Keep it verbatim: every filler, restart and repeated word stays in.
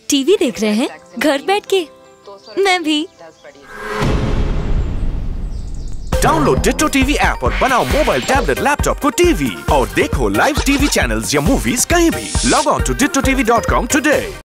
TV देख रहे हैं घर बैठ के? मैं भी। डाउनलोड डिट्टो टीवी ऐप और बनाओ मोबाइल, टैबलेट, लैपटॉप को टीवी और देखो लाइव टीवी चैनल्स या मूवीज कहीं भी। Log on to Ditto TV dot com today.